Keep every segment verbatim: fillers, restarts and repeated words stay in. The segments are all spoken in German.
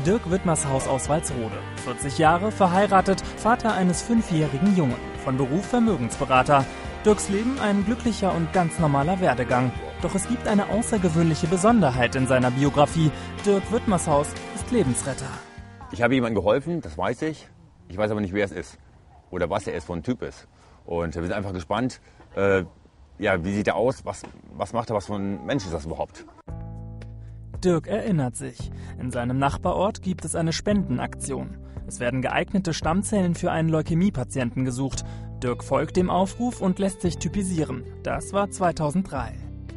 Dirk Wittmershaus aus Walsrode, vierzig Jahre, verheiratet, Vater eines fünfjährigen Jungen, von Beruf Vermögensberater. Dirks Leben ein glücklicher und ganz normaler Werdegang. Doch es gibt eine außergewöhnliche Besonderheit in seiner Biografie. Dirk Wittmershaus ist Lebensretter. Ich habe jemandem geholfen, das weiß ich. Ich weiß aber nicht, wer es ist oder was er ist, für ein Typ ist. Und wir sind einfach gespannt, äh, ja, wie sieht er aus, was, was macht er, was für ein Mensch ist das überhaupt? Dirk erinnert sich. In seinem Nachbarort gibt es eine Spendenaktion. Es werden geeignete Stammzellen für einen Leukämiepatienten gesucht. Dirk folgt dem Aufruf und lässt sich typisieren. Das war zweitausenddrei.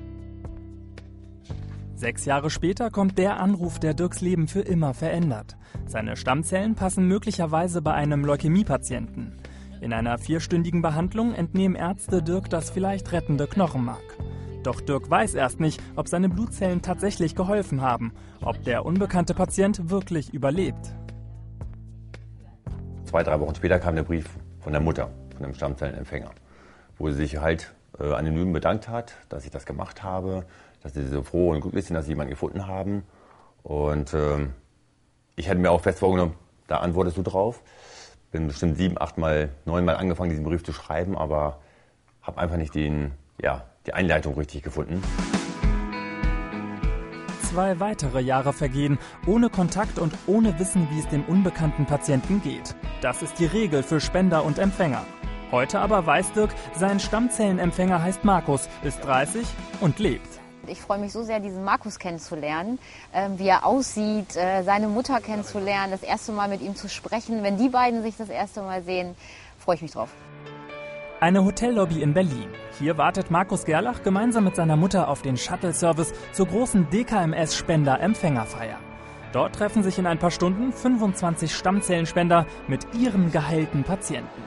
Sechs Jahre später kommt der Anruf, der Dirks Leben für immer verändert. Seine Stammzellen passen möglicherweise bei einem Leukämiepatienten. In einer vierstündigen Behandlung entnehmen Ärzte Dirk das vielleicht rettende Knochenmark. Doch Dirk weiß erst nicht, ob seine Blutzellen tatsächlich geholfen haben, ob der unbekannte Patient wirklich überlebt. Zwei, drei Wochen später kam der Brief von der Mutter, von dem Stammzellenempfänger, wo sie sich halt äh, anonym bedankt hat, dass ich das gemacht habe, dass sie so froh und glücklich sind, dass sie jemanden gefunden haben. Und äh, ich hatte mir auch fest vorgenommen, da antwortest du drauf. Bin bestimmt sieben, acht Mal, neun Mal angefangen, diesen Brief zu schreiben, aber habe einfach nicht den, ja, die Einleitung richtig gefunden. Zwei weitere Jahre vergehen, ohne Kontakt und ohne Wissen, wie es dem unbekannten Patienten geht. Das ist die Regel für Spender und Empfänger. Heute aber weiß Dirk, sein Stammzellenempfänger heißt Markus, ist dreißig und lebt. Ich freue mich so sehr, diesen Markus kennenzulernen, äh, wie er aussieht, äh, seine Mutter kennenzulernen, das erste Mal mit ihm zu sprechen. Wenn die beiden sich das erste Mal sehen, freue ich mich drauf. Eine Hotellobby in Berlin. Hier wartet Markus Gerlach gemeinsam mit seiner Mutter auf den Shuttle-Service zur großen D K M S-Spender-Empfängerfeier. Dort treffen sich in ein paar Stunden fünfundzwanzig Stammzellenspender mit ihren geheilten Patienten.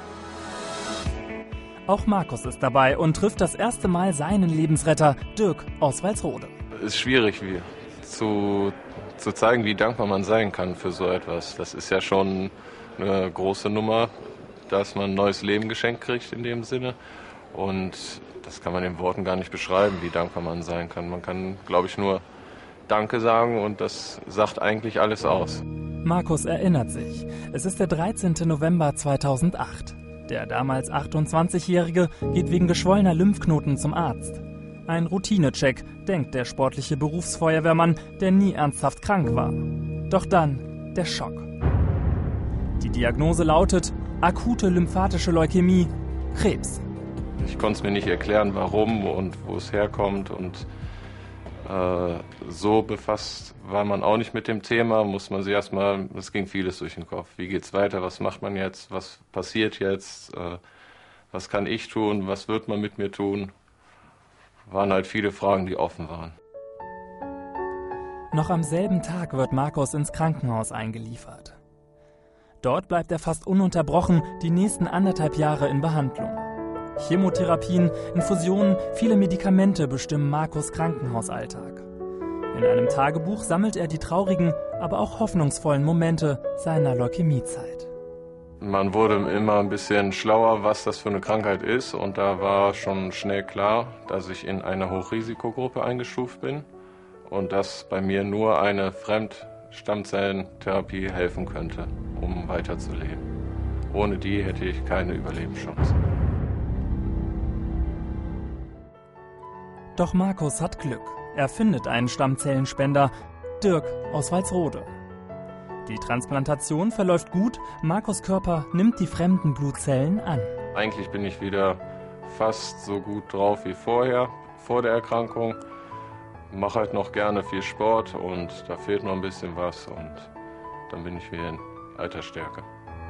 Auch Markus ist dabei und trifft das erste Mal seinen Lebensretter, Dirk aus Walsrode. Es ist schwierig, wie, zu, zu zeigen, wie dankbar man sein kann für so etwas. Das ist ja schon eine große Nummer, dass man ein neues Leben geschenkt kriegt in dem Sinne. Und das kann man in Worten gar nicht beschreiben, wie dankbar man sein kann. Man kann, glaube ich, nur Danke sagen und das sagt eigentlich alles aus. Markus erinnert sich. Es ist der dreizehnte November zweitausendacht. Der damals achtundzwanzigjährige geht wegen geschwollener Lymphknoten zum Arzt. Ein Routinecheck, denkt der sportliche Berufsfeuerwehrmann, der nie ernsthaft krank war. Doch dann der Schock. Die Diagnose lautet akute lymphatische Leukämie, Krebs. Ich konnte es mir nicht erklären, warum und wo es herkommt. Und äh, so befasst war man auch nicht mit dem Thema, muss man sich erstmal, es ging vieles durch den Kopf. Wie geht's weiter, was macht man jetzt, was passiert jetzt, äh, was kann ich tun, was wird man mit mir tun? Waren halt viele Fragen, die offen waren. Noch am selben Tag wird Markus ins Krankenhaus eingeliefert. Dort bleibt er fast ununterbrochen die nächsten anderthalb Jahre in Behandlung. Chemotherapien, Infusionen, viele Medikamente bestimmen Markus' Krankenhausalltag. In einem Tagebuch sammelt er die traurigen, aber auch hoffnungsvollen Momente seiner Leukämiezeit. Man wurde immer ein bisschen schlauer, was das für eine Krankheit ist. Und da war schon schnell klar, dass ich in einer Hochrisikogruppe eingestuft bin und dass bei mir nur eine Fremdstammzellentherapie helfen könnte, um weiterzuleben. Ohne die hätte ich keine Überlebenschance. Doch Markus hat Glück. Er findet einen Stammzellenspender, Dirk aus Walsrode. Die Transplantation verläuft gut, Markus' Körper nimmt die fremden Blutzellen an. Eigentlich bin ich wieder fast so gut drauf wie vorher, vor der Erkrankung. Mache halt noch gerne viel Sport und da fehlt noch ein bisschen was und dann bin ich wieder in alter Stärke.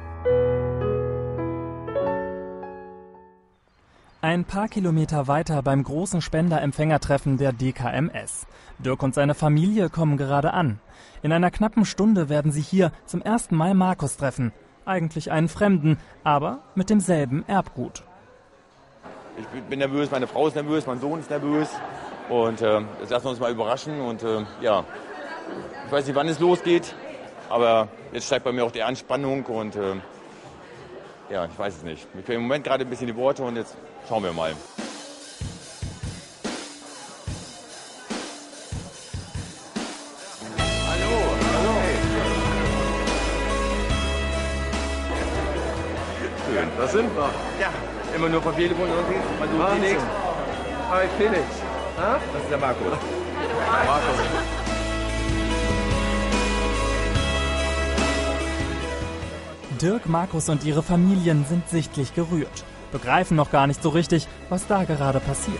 Ein paar Kilometer weiter beim großen Spenderempfängertreffen der D K M S. Dirk und seine Familie kommen gerade an. In einer knappen Stunde werden sie hier zum ersten Mal Markus treffen. Eigentlich einen Fremden, aber mit demselben Erbgut. Ich bin nervös, meine Frau ist nervös, mein Sohn ist nervös. Und äh, das lassen wir uns mal überraschen. Und äh, ja, ich weiß nicht, wann es losgeht, aber jetzt steigt bei mir auch die Anspannung und äh, ja, ich weiß es nicht. Mir fehlen im Moment gerade ein bisschen die Worte und jetzt schauen wir mal. Hallo, hallo. sind wir? Ja, immer nur vom Telefon irgendwie. Also Felix. Hi Felix. Ha? Das ist der Markus. Markus. Dirk, Markus und ihre Familien sind sichtlich gerührt, begreifen noch gar nicht so richtig, was da gerade passiert.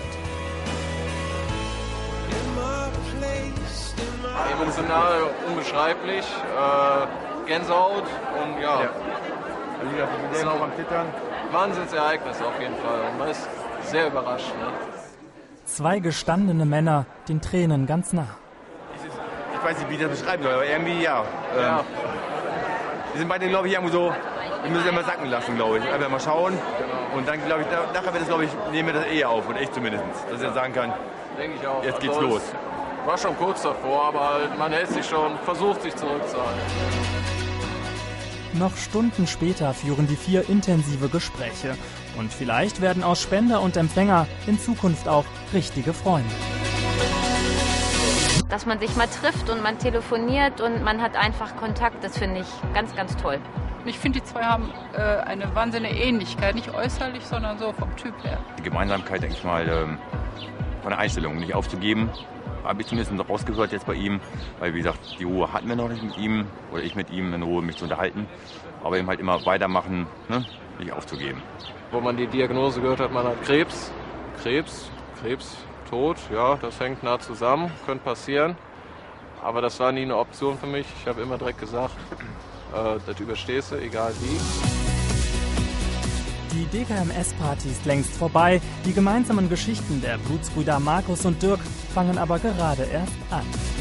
Emotional unbeschreiblich, äh, Gänsehaut und ja, Ja. Also ich bin selber auch am Zittern. Wahnsinnsereignis auf jeden Fall und man ist sehr überrascht. Ne? Zwei gestandene Männer, den Tränen ganz nah. Ich weiß nicht, wie ich das beschreiben soll, aber irgendwie ja. Ähm, Ja, Wir sind beide, glaube ich, irgendwo so, wir müssen immer sacken lassen, glaube ich. Einfach mal schauen. Und dann, glaube ich, da- nachher wird es, glaube ich, nehmen wir das eher auf. Und ich zumindest. Dass ich dann sagen kann, denke ich auch. jetzt geht's Also, los. es War schon kurz davor, aber halt, man hält sich schon, versucht sich zurückzuhalten. Noch Stunden später führen die vier intensive Gespräche. Und vielleicht werden aus Spender und Empfänger in Zukunft auch richtige Freunde. Dass man sich mal trifft und man telefoniert und man hat einfach Kontakt, das finde ich ganz, ganz toll. Ich finde, die zwei haben äh, eine wahnsinnige Ähnlichkeit, nicht äußerlich, sondern so vom Typ her. die Gemeinsamkeit, denke ich mal, ähm, von der Einstellung nicht aufzugeben. Habe ich zumindest rausgehört jetzt bei ihm. Weil, wie gesagt, die Ruhe hatten wir noch nicht mit ihm. Oder ich mit ihm in Ruhe, mich zu unterhalten. Aber eben halt immer weitermachen, ne? Nicht aufzugeben. Wo man die Diagnose gehört hat, man hat Krebs, Krebs, Krebs, Tod, ja, das hängt nah zusammen, könnte passieren. Aber das war nie eine Option für mich. Ich habe immer direkt gesagt, äh, das überstehst du, egal wie. Die D K M S-Party ist längst vorbei. Die gemeinsamen Geschichten der Blutsbrüder Markus und Dirk fangen aber gerade erst an.